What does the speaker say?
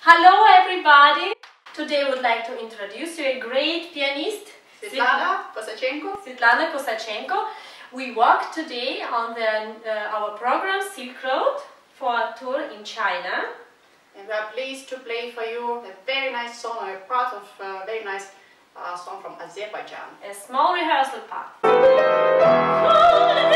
Hello everybody! Today I would like to introduce you a great pianist, Svetlana Kosachenko. Svetlana Kosachenko. We work today on our program Silk Road for a tour in China. And we are pleased to play for you a very nice song, a part of a very nice song from Azerbaijan. A small rehearsal part.